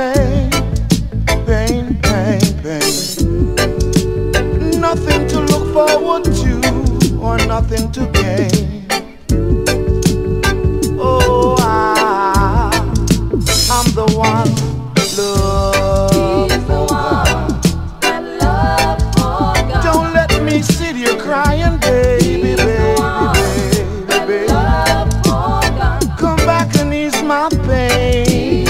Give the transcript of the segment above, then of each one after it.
pain, pain, pain, pain. Nothing to look forward to or nothing to gain. Oh, I'm the one love. He's the one that love forgot. Don't let me sit here crying, baby, baby, baby. Love forgot. Come back and ease my pain.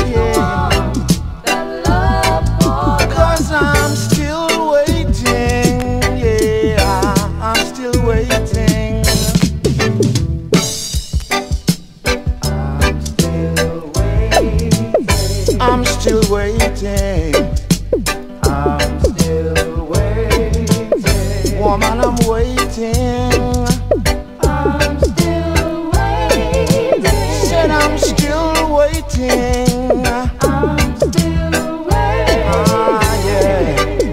That love forgot. 'Cause I'm still waiting, yeah, I'm still waiting. I'm still waiting. I'm still waiting. Woman, I'm waiting. I'm still waiting. Said I'm still waiting. I'm still waiting. Ah, yeah.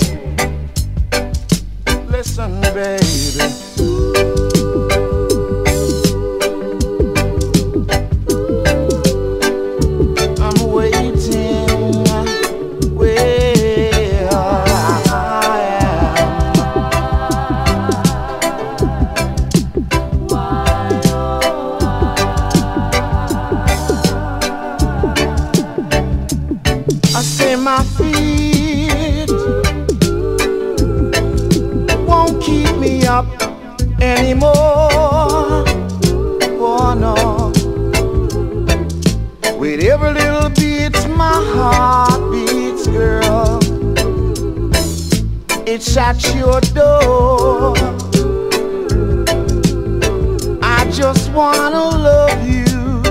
Listen, baby. I'm waiting. Well, I say my feet won't keep me up anymore. Oh no. With every little beat my heart beats, girl. It's at your door. I just wanna love you.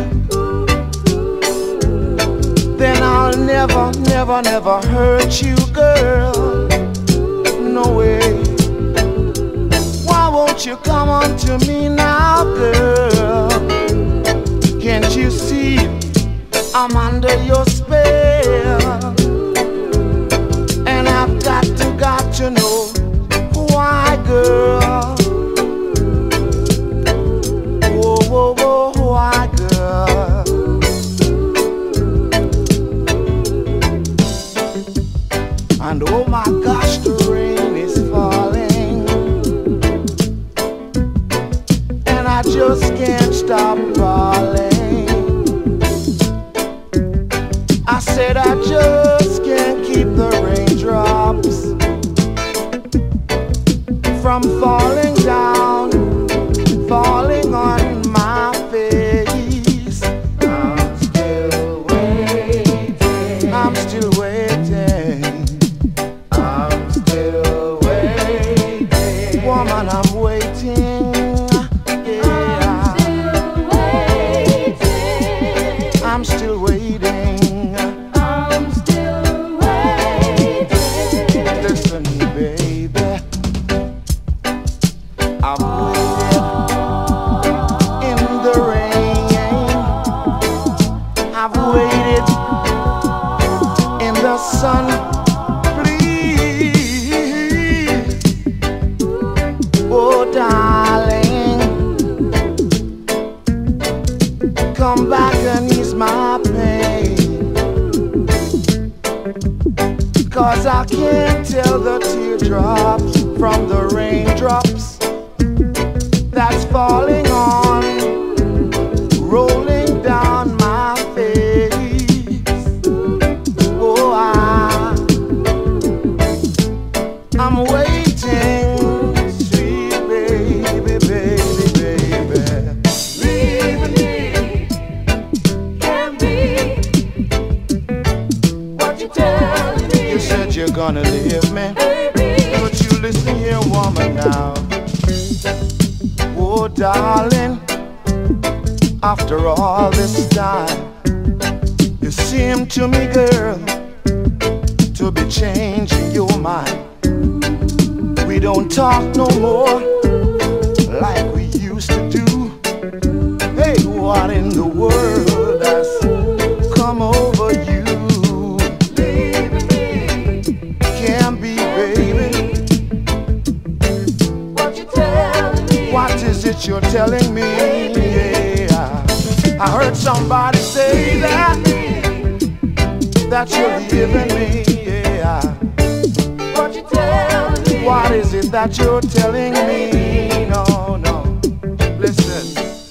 Then I'll never, never, never hurt you, girl. No way. Why won't you come on to me now, girl? Can't you see I'm under your spell? And I've got to know why, girl. Whoa, whoa, whoa, why, girl? And oh my gosh, the rain is falling, and I just can't stop falling. I said I just can't keep the raindrops from falling down, falling on my face. I'm still waiting. I'm still waiting. I'm still waiting. Woman, I'm waiting. Yeah. I'm still waiting. I'm still waiting. Listen, baby, I've waited in the rain. I've waited in the sun. Please, oh darling, come back and ease my pain. 'Cause I can't tell the teardrops from the raindrops that's falling on, rolling down my face. Oh, I'm waiting, sweet baby, baby, baby. Leaving me can be what you telling me. You said you're gonna leave me, Baby, but you listen here, woman, now. Oh, darling, after all this time, you seem to me, girl, to be changing your mind. We don't talk no more like we used to do. Hey, what in the world has come over you? leaving me Can't be, baby. what you telling me. What is it you're telling me? Yeah, I heard somebody say that that you're leaving me? Yeah. What you tell me? What is it that you're telling me? No, no. Listen.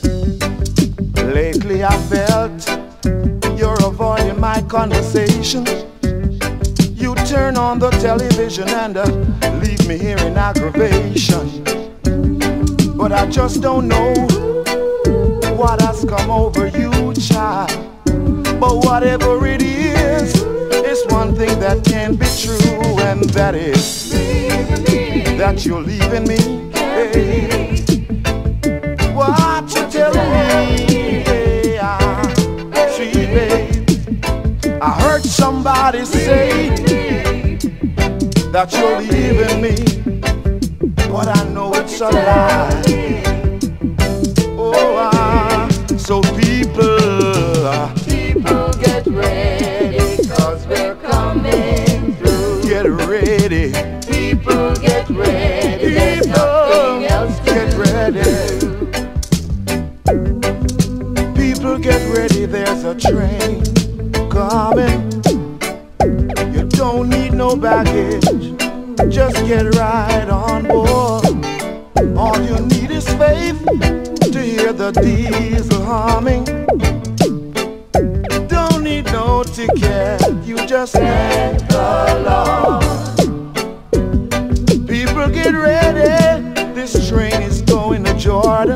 Lately I felt you're avoiding my conversation. You turn on the television and leave me here in aggravation. But I just don't know what has come over you, child. But whatever it is, it's one thing that can't be true, and that is that you're leaving me. Hey. What you telling me? Yeah, sweet babe. I heard somebody say that you're leaving me, but I know it's a lie. Oh, so people get ready, 'cause we're coming through. Get ready. People get ready, there's nothing else to Get ready. People get ready, there's a train coming. You don't need no baggage, just get right on board. All you need is faith to hear the diesel humming. Don't need no ticket, you just thank the Lord. People get ready, this train is going to Jordan.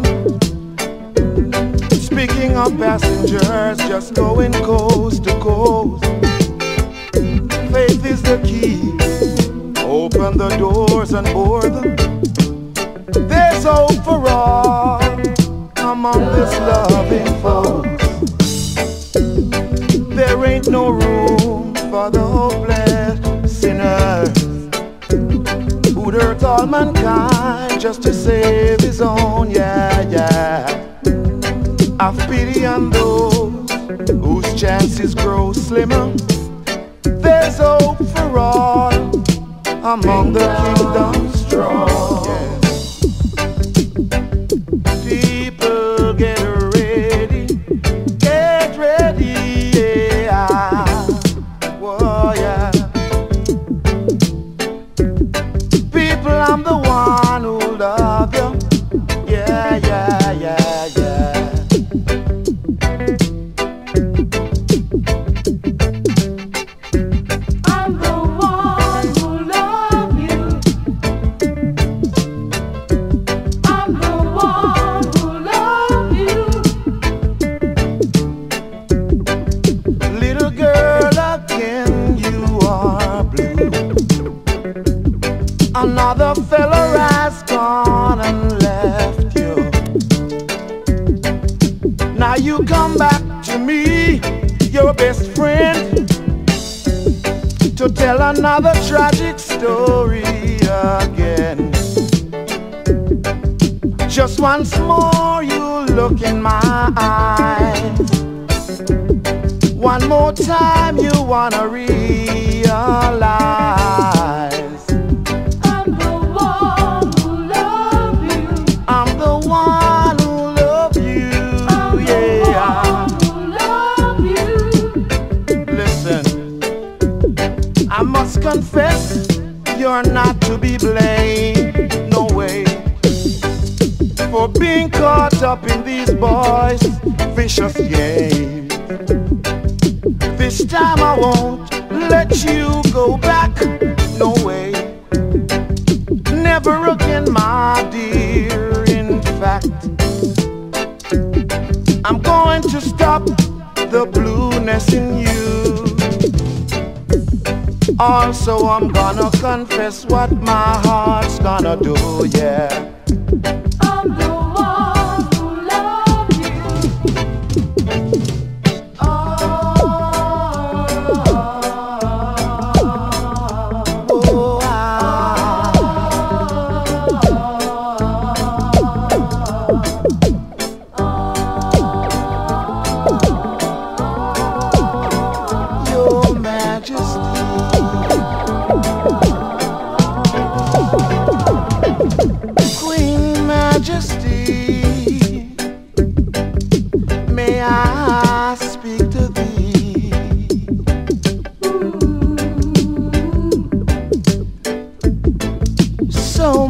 Speaking of passengers, just going coast to coast. Faith is the key, open the doors and board them. There's hope for all among this loving folks. There ain't no room for the hopeless sinners who'd hurt all mankind just to save his own, yeah, yeah. Have pity on those whose chances grow slimmer. There's hope for all among the kingdom's strong. Yeah. People get ready, yeah. Whoa, yeah. People, I'm the one who love you. Yeah, yeah, yeah, yeah. Another fella has gone and left you. Now you come back to me, your best friend, to tell another tragic story again. Just once more you look in my eyes. One more time you wanna realize confess you're not to be blamed, no way, for being caught up in these boys' vicious games. This time I won't let you go back, no way, never again, my dear. In fact, I'm going to stop the blueness in you. Also, I'm gonna confess what my heart's gonna do, yeah. I'm the one who loves you. Your Majesty,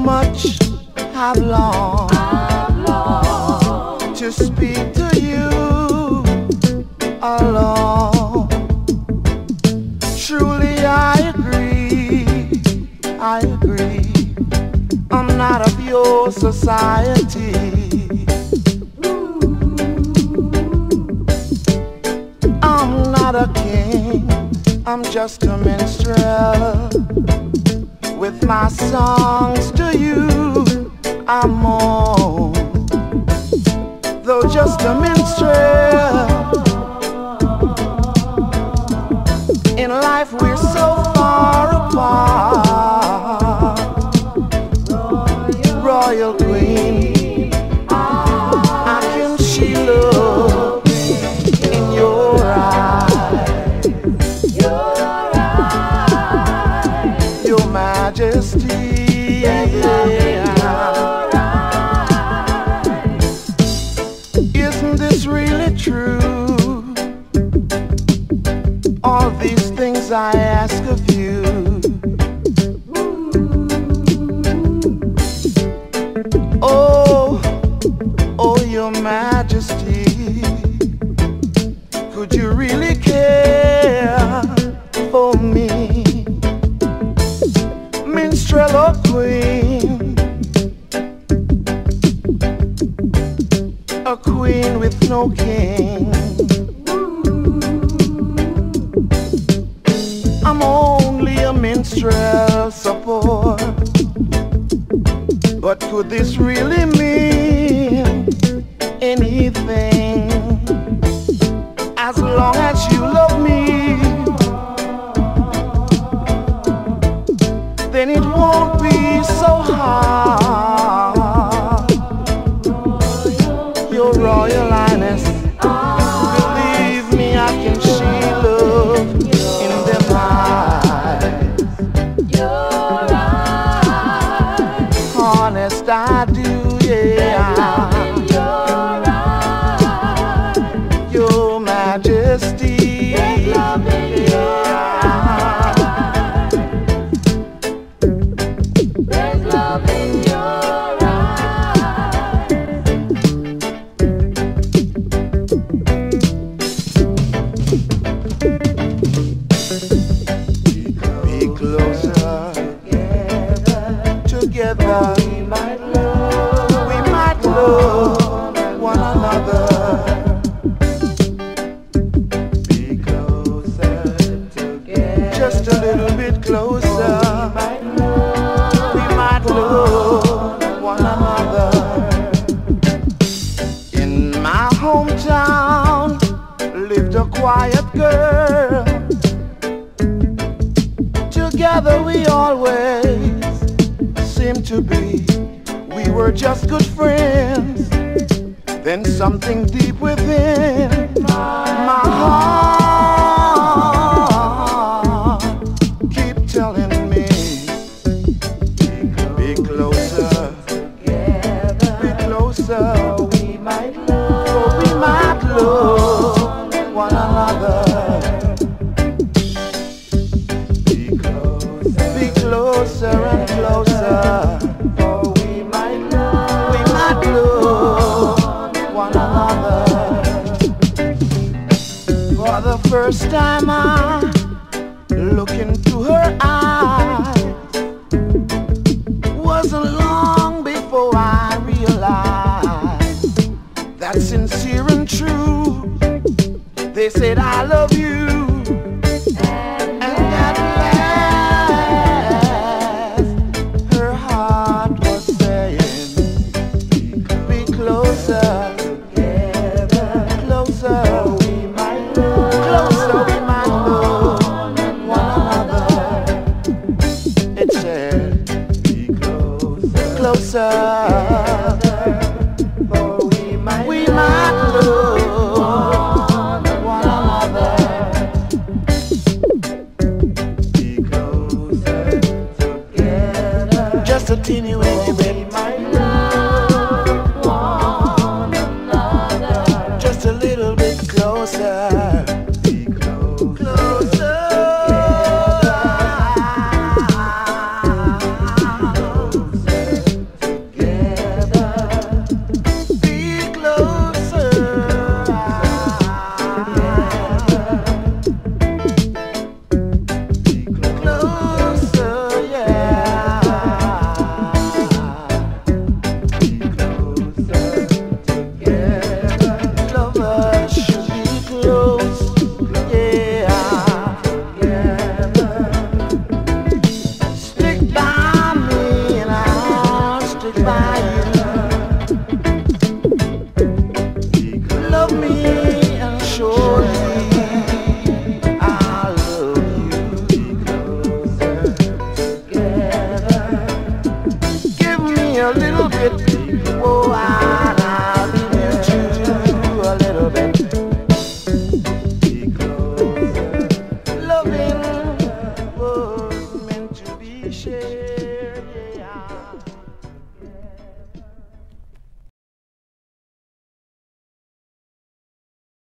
much I've longed to speak to you alone. Truly I agree, I'm not of your society. I'm not a king, I'm just a minstrel. With my songs to you, I'm more, though just a minstrel. In life we're so far apart. Royal Queen, I can see love in your eyes. Your Majesty. Isn't this really true? All these things I ask of you. Oh, oh, Your Majesty, could you really care for me? Minstrel or queen, a queen with no king. I'm only a minstrel support, but could this really mean anything? As long as you love me, then it won't be so hard. Your Royal Highness, believe me, I can see love in them eyes. Your eyes, honest I do, yeah. Your Majesty, there's love in your eyes. There's love in your eyes. Be closer, together we might love one another. Just a little bit closer, we might love one another. In my hometown lived a quiet girl. Together we always seemed to be. We were just good friends. Then something deep within my heart keep telling me, be closer, be closer, we might love one another. Be closer and closer, for we might love one another. For the first time I look into her eyes, wasn't long before I realized that sincere and true. They said I love you, and at last her heart was saying, be closer, closer, we might love one another. It said, be closer, for we might love one another. Be closer together, just a teeny weeny bit.